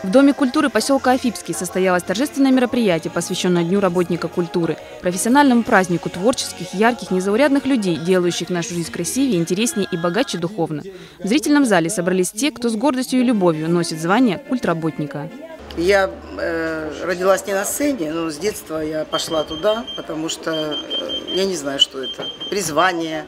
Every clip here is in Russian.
В Доме культуры поселка Афипский состоялось торжественное мероприятие, посвященное Дню работника культуры, профессиональному празднику творческих, ярких, незаурядных людей, делающих нашу жизнь красивее, интереснее и богаче духовно. В зрительном зале собрались те, кто с гордостью и любовью носит звание культработника. Я родилась не на сцене, но с детства я пошла туда, потому что я не знаю, что это. Призвание,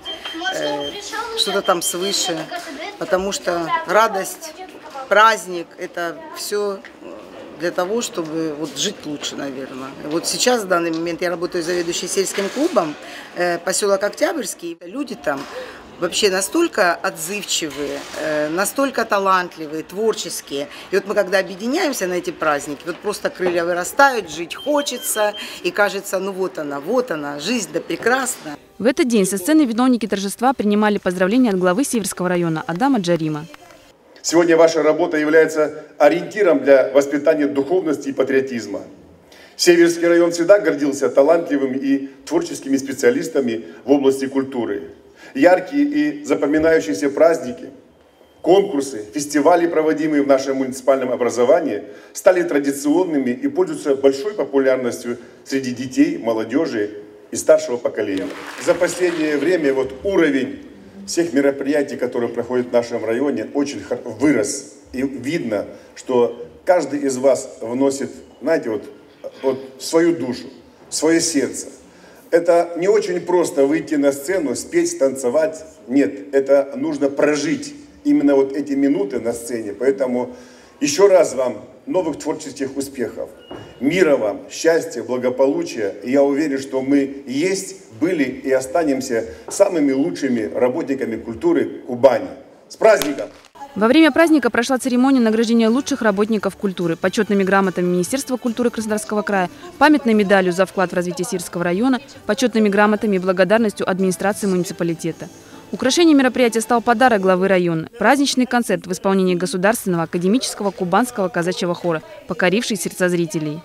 что-то там свыше, потому что радость, праздник – это все для того, чтобы вот жить лучше, наверное. Вот сейчас, в данный момент, я работаю заведующей сельским клубом, поселок Октябрьский. Люди там вообще настолько отзывчивые, настолько талантливые, творческие. И вот мы когда объединяемся на эти праздники, вот просто крылья вырастают, жить хочется, и кажется, ну вот она, жизнь да прекрасна. В этот день со сцены виновники торжества принимали поздравления от главы Северского района Адама Джарима. Сегодня ваша работа является ориентиром для воспитания духовности и патриотизма. Северский район всегда гордился талантливыми и творческими специалистами в области культуры. Яркие и запоминающиеся праздники, конкурсы, фестивали, проводимые в нашем муниципальном образовании, стали традиционными и пользуются большой популярностью среди детей, молодежи и старшего поколения. За последнее время уровень всех мероприятий, которые проходят в нашем районе, очень вырос. И видно, что каждый из вас вносит, знаете, свою душу, свое сердце. Это не очень просто выйти на сцену, спеть, танцевать. Нет, это нужно прожить именно эти минуты на сцене. Поэтому еще раз вам новых творческих успехов. Мира вам, счастья, благополучия. И я уверен, что мы есть, были и останемся самыми лучшими работниками культуры Кубани. С праздником! Во время праздника прошла церемония награждения лучших работников культуры, почетными грамотами Министерства культуры Краснодарского края, памятной медалью за вклад в развитие Северского района, почетными грамотами и благодарностью администрации муниципалитета. Украшением мероприятия стал подарок главы района – праздничный концерт в исполнении Государственного академического кубанского казачьего хора, покоривший сердца зрителей.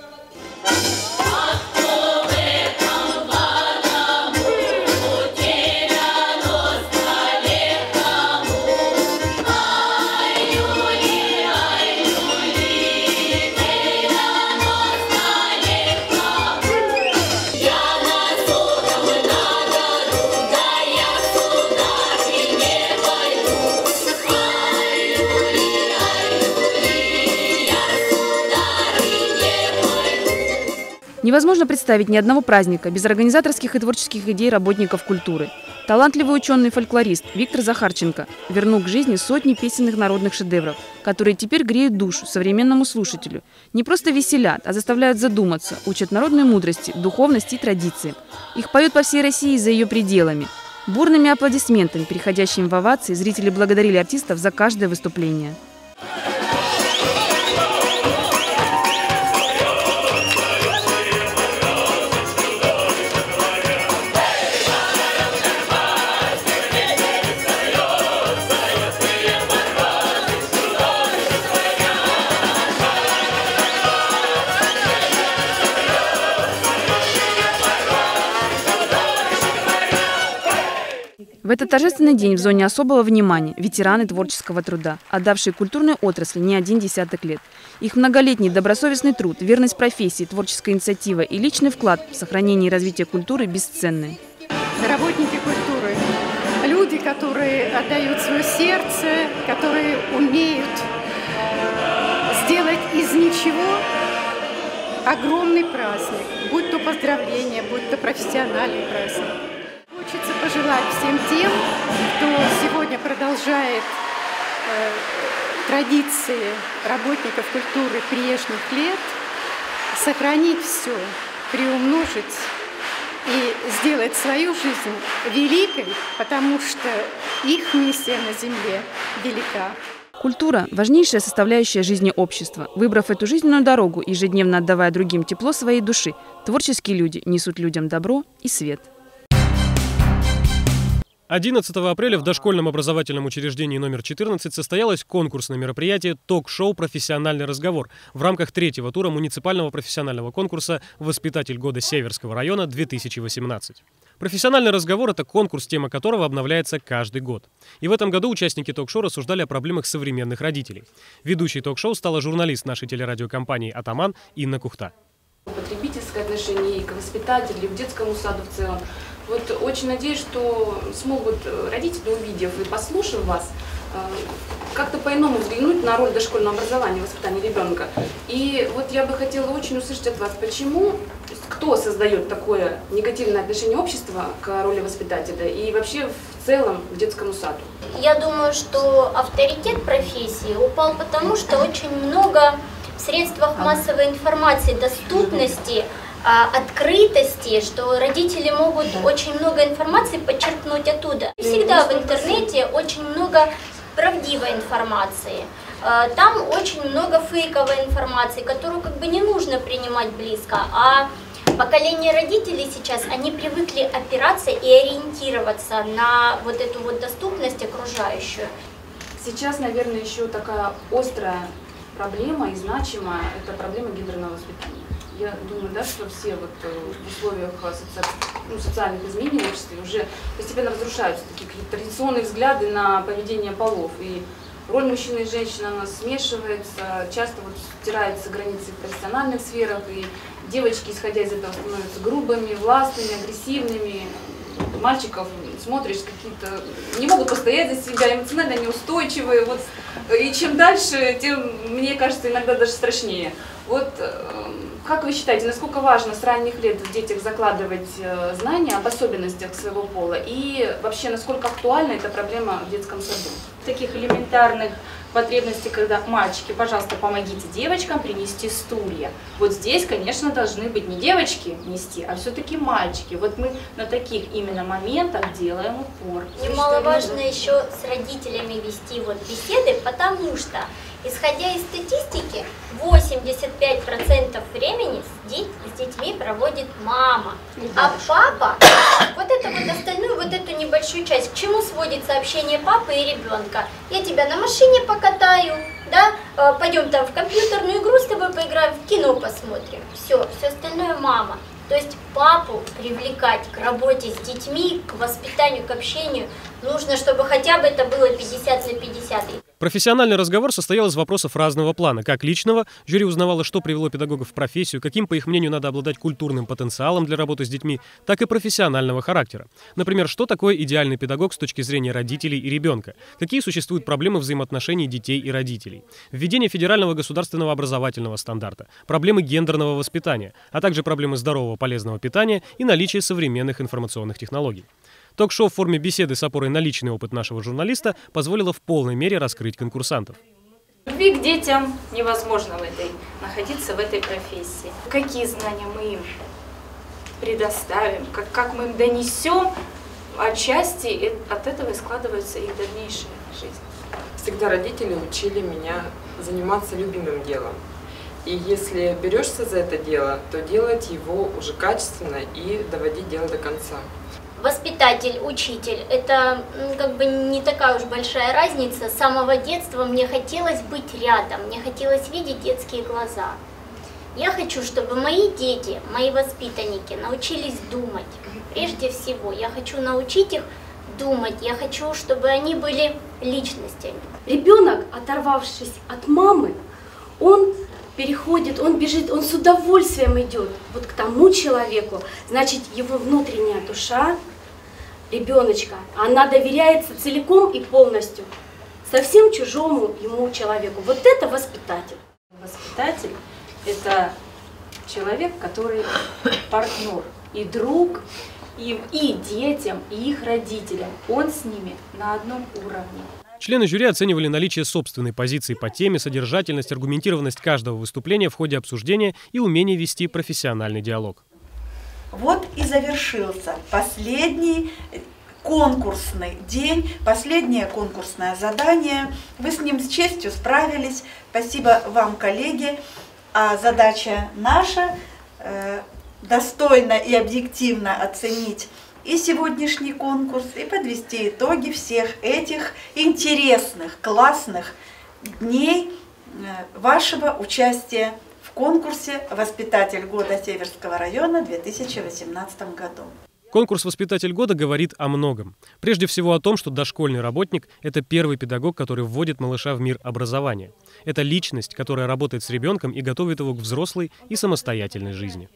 Невозможно представить ни одного праздника без организаторских и творческих идей работников культуры. Талантливый ученый-фольклорист Виктор Захарченко вернул к жизни сотни песенных народных шедевров, которые теперь греют душу современному слушателю. Не просто веселят, а заставляют задуматься, учат народной мудрости, духовности и традиции. Их поют по всей России и за ее пределами. Бурными аплодисментами, переходящими в овации, зрители благодарили артистов за каждое выступление. В этот торжественный день в зоне особого внимания ветераны творческого труда, отдавшие культурной отрасли не один десяток лет. Их многолетний добросовестный труд, верность профессии, творческая инициатива и личный вклад в сохранение и развитие культуры бесценны. Работники культуры – люди, которые отдают свое сердце, которые умеют сделать из ничего огромный праздник, будь то поздравление, будь то профессиональный праздник. Хочется пожелать всем тем, кто сегодня продолжает традиции работников культуры прежних лет, сохранить все, приумножить и сделать свою жизнь великой, потому что их миссия на земле велика. Культура – важнейшая составляющая жизни общества. Выбрав эту жизненную дорогу, ежедневно отдавая другим тепло своей души, творческие люди несут людям добро и свет. 11 апреля в дошкольном образовательном учреждении номер 14 состоялось конкурсное мероприятие «Ток-шоу «Профессиональный разговор» в рамках третьего тура муниципального профессионального конкурса «Воспитатель года Северского района-2018». Профессиональный разговор – это конкурс, тема которого обновляется каждый год. И в этом году участники ток-шоу рассуждали о проблемах современных родителей. Ведущей ток-шоу стала журналист нашей телерадиокомпании «Атаман» Инна Кухта. Потребительское отношение к воспитателю, к детскому саду в целом. Вот очень надеюсь, что смогут родители, увидев и послушав вас, как-то по-иному взглянуть на роль дошкольного образования в воспитании ребенка. И вот я бы хотела очень услышать от вас, почему, кто создает такое негативное отношение общества к роли воспитателя и вообще в целом к детскому саду? Я думаю, что авторитет профессии упал потому, что очень много в средствах массовой информации, доступности, открытости, что родители могут очень много информации подчеркнуть оттуда. Всегда в интернете очень много правдивой информации. Там очень много фейковой информации, которую как бы не нужно принимать близко. А поколение родителей сейчас, они привыкли опираться и ориентироваться на вот эту вот доступность окружающую. Сейчас, наверное, еще такая острая проблема и значимая – это проблема гендерного воспитания. Я думаю, да, что все вот в условиях социальных изменений в обществе уже постепенно разрушаются такие традиционные взгляды на поведение полов. И роль мужчины и женщины у нас смешивается, часто вот стираются границы в профессиональных сферах, и девочки, исходя из этого, становятся грубыми, властными, агрессивными. Мальчиков смотришь, какие-то не могут постоять за себя, эмоционально неустойчивые. Вот. И чем дальше, тем, мне кажется, иногда даже страшнее. Вот как вы считаете, насколько важно с ранних лет в детях закладывать знания об особенностях своего пола и вообще насколько актуальна эта проблема в детском саду? Таких элементарных потребностей, когда мальчики, пожалуйста, помогите девочкам принести стулья. Вот здесь, конечно, должны быть не девочки нести, а все-таки мальчики. Вот мы на таких именно моментах делаем упор. Немаловажно еще с родителями вести вот беседы, потому что, исходя из статистики, 85% времени с детьми проводит мама, а папа, вот это вот остальную, вот эту небольшую часть, к чему сводится общение папы и ребенка? Я тебя на машине покатаю, да, пойдем там в компьютерную игру с тобой поиграем, в кино посмотрим, все остальное мама. То есть папу привлекать к работе с детьми, к воспитанию, к общению нужно, чтобы хотя бы это было 50 на 50. Профессиональный разговор состоял из вопросов разного плана. Как личного, жюри узнавало, что привело педагогов в профессию, каким, по их мнению, надо обладать культурным потенциалом для работы с детьми, так и профессионального характера. Например, что такое идеальный педагог с точки зрения родителей и ребенка, какие существуют проблемы взаимоотношений детей и родителей, введение федерального государственного образовательного стандарта, проблемы гендерного воспитания, а также проблемы здорового полезного питания и наличие современных информационных технологий. Ток-шоу в форме беседы с опорой на личный опыт нашего журналиста позволило в полной мере раскрыть конкурсантов. Любви к детям невозможно находиться в этой профессии. Какие знания мы им предоставим, как мы им донесем, отчасти от этого и складывается их дальнейшая жизнь. Всегда родители учили меня заниматься любимым делом. И если берешься за это дело, то делать его уже качественно и доводить дело до конца. Воспитатель, учитель – это как бы не такая уж большая разница. С самого детства мне хотелось быть рядом, мне хотелось видеть детские глаза. Я хочу, чтобы мои дети, мои воспитанники научились думать. Прежде всего, я хочу научить их думать, я хочу, чтобы они были личностями. Ребенок, оторвавшись от мамы, он переходит, он бежит, он с удовольствием идет вот к тому человеку. Значит, его внутренняя душа ребеночка, она доверяется целиком и полностью совсем чужому ему человеку. Вот это воспитатель. Воспитатель – это человек, который партнер и друг и детям, и их родителям. Он с ними на одном уровне. Члены жюри оценивали наличие собственной позиции по теме, содержательность, аргументированность каждого выступления в ходе обсуждения и умение вести профессиональный диалог. Вот и завершился последний конкурсный день, последнее конкурсное задание. Вы с ним с честью справились. Спасибо вам, коллеги. А задача наша достойно и объективно оценить и сегодняшний конкурс, и подвести итоги всех этих интересных, классных дней вашего участия в конкурсе «Воспитатель года Северского района» в 2018 году. Конкурс «Воспитатель года» говорит о многом. Прежде всего о том, что дошкольный работник – это первый педагог, который вводит малыша в мир образования. Это личность, которая работает с ребенком и готовит его к взрослой и самостоятельной жизни.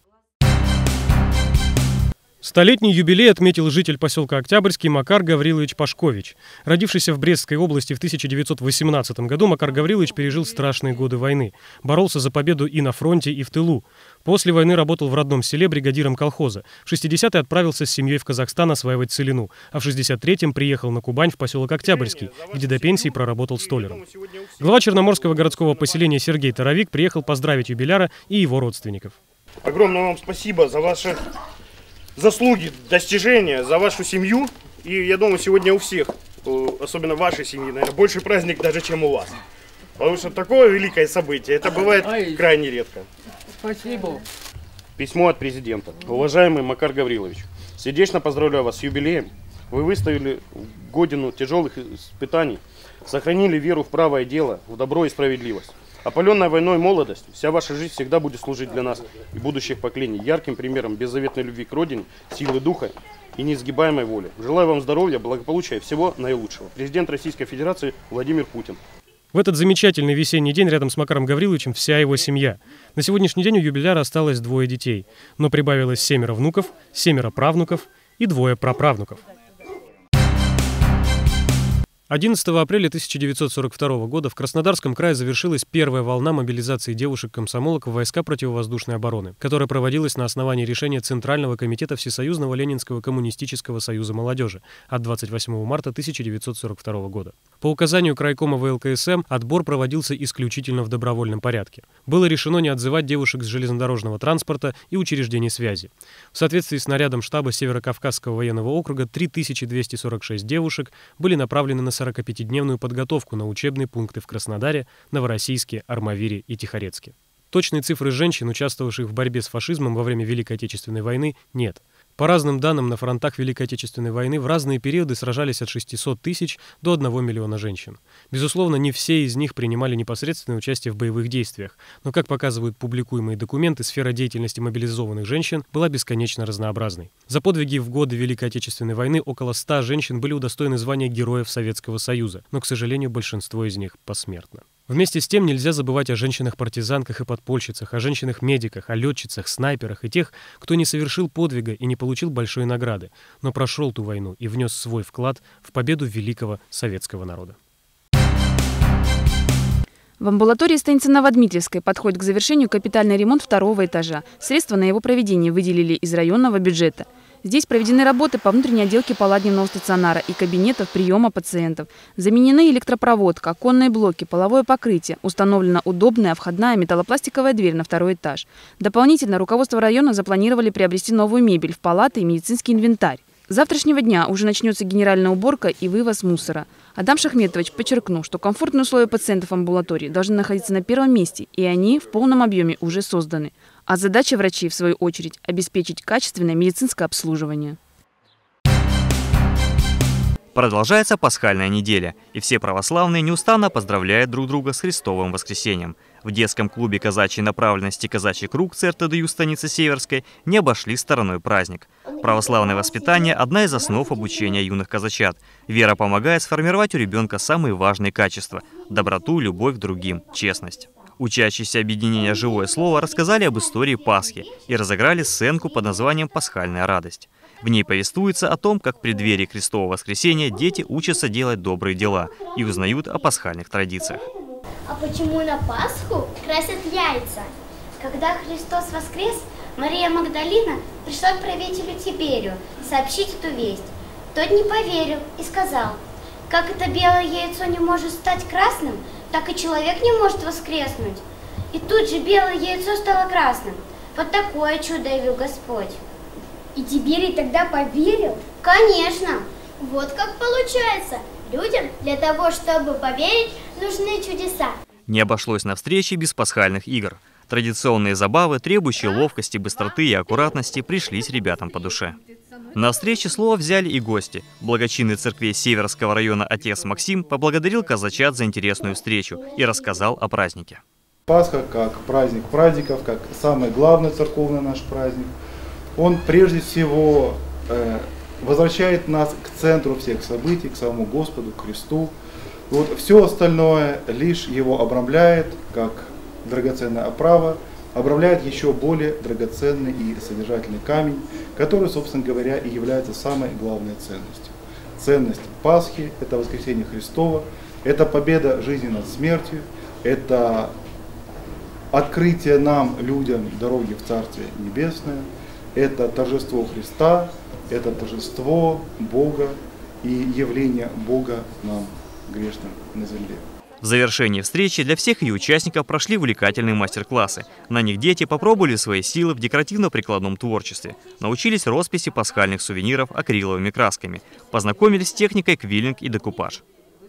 Столетний юбилей отметил житель поселка Октябрьский Макар Гаврилович Пашкович. Родившийся в Брестской области в 1918 году, Макар Гаврилович пережил страшные годы войны. Боролся за победу и на фронте, и в тылу. После войны работал в родном селе бригадиром колхоза. В 60-е отправился с семьей в Казахстан осваивать целину. А в 63-м приехал на Кубань в поселок Октябрьский, где до пенсии проработал столяром. Глава Черноморского городского поселения Сергей Таровик приехал поздравить юбиляра и его родственников. Огромное вам спасибо за ваши заслуги, достижения, за вашу семью. И я думаю, сегодня у всех, особенно вашей семьи, наверное, больше праздник даже, чем у вас. Потому что такое великое событие, это бывает крайне редко. Спасибо. Письмо от президента. Уважаемый Макар Гаврилович, сердечно поздравляю вас с юбилеем. Вы выстояли годину тяжелых испытаний, сохранили веру в правое дело, в добро и справедливость. Опаленная войной молодость, вся ваша жизнь всегда будет служить для нас и будущих поколений ярким примером беззаветной любви к родине, силы духа и неизгибаемой воли. Желаю вам здоровья, благополучия и всего наилучшего. Президент Российской Федерации Владимир Путин. В этот замечательный весенний день рядом с Макаром Гавриловичем вся его семья. На сегодняшний день у юбиляра осталось 2 детей, но прибавилось 7 внуков, 7 правнуков и 2 праправнуков. 11 апреля 1942 года в Краснодарском крае завершилась первая волна мобилизации девушек-комсомолок в войска противовоздушной обороны, которая проводилась на основании решения Центрального комитета Всесоюзного Ленинского коммунистического союза молодежи от 28 марта 1942 года. По указанию крайкома ВЛКСМ отбор проводился исключительно в добровольном порядке. Было решено не отзывать девушек с железнодорожного транспорта и учреждений связи. В соответствии с нарядом штаба Северокавказского военного округа 3246 девушек были направлены на 45-дневную подготовку на учебные пункты в Краснодаре, Новороссийске, Армавире и Тихорецке. Точной цифры женщин, участвовавших в борьбе с фашизмом во время Великой Отечественной войны, нет. По разным данным, на фронтах Великой Отечественной войны в разные периоды сражались от 600 тысяч до 1 миллиона женщин. Безусловно, не все из них принимали непосредственное участие в боевых действиях, но, как показывают публикуемые документы, сфера деятельности мобилизованных женщин была бесконечно разнообразной. За подвиги в годы Великой Отечественной войны около 100 женщин были удостоены звания Героев Советского Союза, но, к сожалению, большинство из них посмертно. Вместе с тем нельзя забывать о женщинах-партизанках и подпольщицах, о женщинах-медиках, о летчицах, снайперах и тех, кто не совершил подвига и не получил большой награды, но прошел ту войну и внес свой вклад в победу великого советского народа. В амбулатории станицы Новодмитриевской подходит к завершению капитальный ремонт 2-го этажа. Средства на его проведение выделили из районного бюджета. Здесь проведены работы по внутренней отделке палатного стационара и кабинетов приема пациентов. Заменены электропроводка, оконные блоки, половое покрытие. Установлена удобная входная металлопластиковая дверь на 2-й этаж. Дополнительно руководство района запланировали приобрести новую мебель в палаты и медицинский инвентарь. С завтрашнего дня уже начнется генеральная уборка и вывоз мусора. Адам Шахметович подчеркнул, что комфортные условия пациентов амбулатории должны находиться на первом месте, и они в полном объеме уже созданы. А задача врачей, в свою очередь, обеспечить качественное медицинское обслуживание. Продолжается пасхальная неделя, и все православные неустанно поздравляют друг друга с Христовым воскресением. В детском клубе казачьей направленности «Казачий круг» ЦРТДЮ станицы Северской не обошли стороной праздник. Православное воспитание – одна из основ обучения юных казачат. Вера помогает сформировать у ребенка самые важные качества – доброту, любовь к другим, честность. Учащиеся объединения «Живое слово» рассказали об истории Пасхи и разыграли сценку под названием «Пасхальная радость». В ней повествуется о том, как в преддверии Христового воскресения дети учатся делать добрые дела и узнают о пасхальных традициях. А почему на Пасху красят яйца? Когда Христос воскрес, Мария Магдалина пришла к правителю Тиберию сообщить эту весть. Тот не поверил и сказал: как это белое яйцо не может стать красным, так и человек не может воскреснуть. И тут же белое яйцо стало красным. Вот такое чудо явил Господь. И Тиберий тогда поверил? Конечно. Вот как получается. Людям для того, чтобы поверить, нужны чудеса. Не обошлось на встрече без пасхальных игр. Традиционные забавы, требующие ловкости, быстроты и аккуратности, пришлись ребятам по душе. На встрече слово взяли и гости. Благочинный церкви Северского района отец Максим поблагодарил казачат за интересную встречу и рассказал о празднике. Пасха как праздник праздников, как самый главный церковный наш праздник, он прежде всего возвращает нас к центру всех событий, к самому Господу, к Христу. Вот все остальное лишь его обрамляет, как драгоценная оправа, обрамляет еще более драгоценный и содержательный камень, который, собственно говоря, и является самой главной ценностью. Ценность Пасхи – это воскресение Христово, это победа жизни над смертью, это открытие нам, людям, дороги в Царствие Небесное, это торжество Христа, это торжество Бога и явление Бога нам, грешным, на земле. В завершении встречи для всех ее участников прошли увлекательные мастер-классы. На них дети попробовали свои силы в декоративно-прикладном творчестве, научились росписи пасхальных сувениров акриловыми красками, познакомились с техникой квиллинг и декупаж.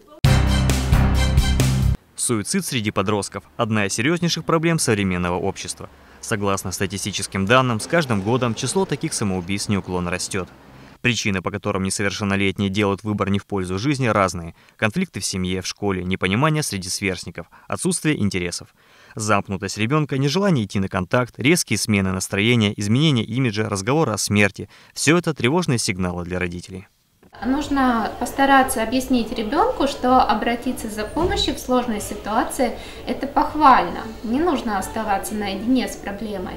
Суицид среди подростков – одна из серьезнейших проблем современного общества. Согласно статистическим данным, с каждым годом число таких самоубийств неуклонно растет. Причины, по которым несовершеннолетние делают выбор не в пользу жизни, разные. Конфликты в семье, в школе, непонимание среди сверстников, отсутствие интересов. Замкнутость ребенка, нежелание идти на контакт, резкие смены настроения, изменение имиджа, разговоры о смерти – все это тревожные сигналы для родителей. Нужно постараться объяснить ребенку, что обратиться за помощью в сложной ситуации – это похвально. Не нужно оставаться наедине с проблемой.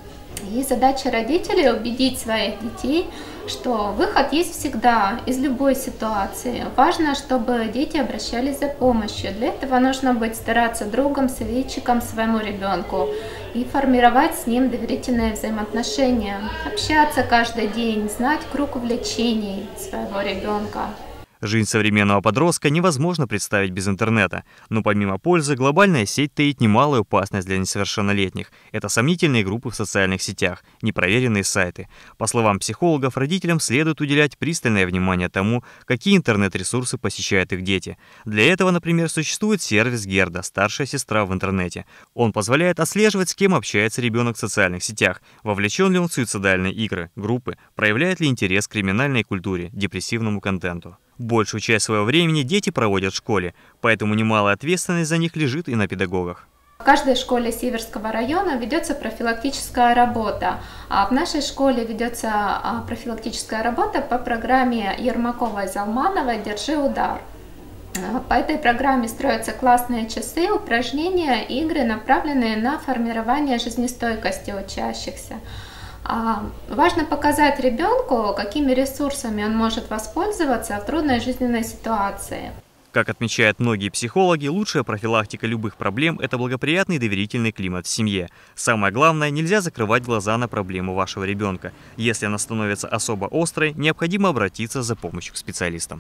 И задача родителей – убедить своих детей, что выход есть всегда, из любой ситуации. Важно, чтобы дети обращались за помощью. Для этого нужно быть, стараться другом, советчиком своему ребенку и формировать с ним доверительные взаимоотношения. Общаться каждый день, знать круг увлечений своего ребенка. Жизнь современного подростка невозможно представить без интернета. Но помимо пользы, глобальная сеть таит немалую опасность для несовершеннолетних. Это сомнительные группы в социальных сетях, непроверенные сайты. По словам психологов, родителям следует уделять пристальное внимание тому, какие интернет-ресурсы посещают их дети. Для этого, например, существует сервис Герда «Старшая сестра в интернете». Он позволяет отслеживать, с кем общается ребенок в социальных сетях, вовлечен ли он в суицидальные игры, группы, проявляет ли интерес к криминальной культуре, депрессивному контенту. Большую часть своего времени дети проводят в школе, поэтому немалая ответственность за них лежит и на педагогах. В каждой школе Северского района ведется профилактическая работа. А в нашей школе ведется профилактическая работа по программе Ермаковой-Залмановой «Держи удар». По этой программе строятся классные часы, упражнения, игры, направленные на формирование жизнестойкости учащихся. Важно показать ребенку, какими ресурсами он может воспользоваться в трудной жизненной ситуации. Как отмечают многие психологи, лучшая профилактика любых проблем – это благоприятный и доверительный климат в семье. Самое главное, нельзя закрывать глаза на проблему вашего ребенка. Если она становится особо острой, необходимо обратиться за помощью к специалистам.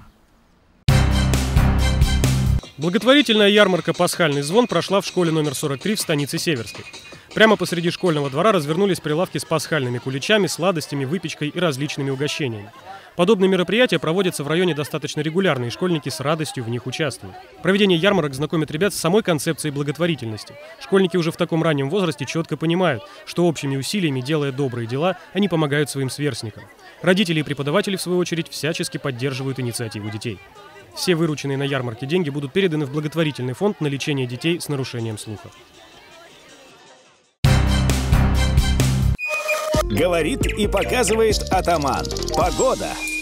Благотворительная ярмарка «Пасхальный звон» прошла в школе номер 43 в станице Северской. Прямо посреди школьного двора развернулись прилавки с пасхальными куличами, сладостями, выпечкой и различными угощениями. Подобные мероприятия проводятся в районе достаточно регулярно, и школьники с радостью в них участвуют. Проведение ярмарок знакомит ребят с самой концепцией благотворительности. Школьники уже в таком раннем возрасте четко понимают, что общими усилиями, делая добрые дела, они помогают своим сверстникам. Родители и преподаватели, в свою очередь, всячески поддерживают инициативу детей. Все вырученные на ярмарке деньги будут переданы в благотворительный фонд на лечение детей с нарушением слуха. Говорит и показывает атаман. Погода.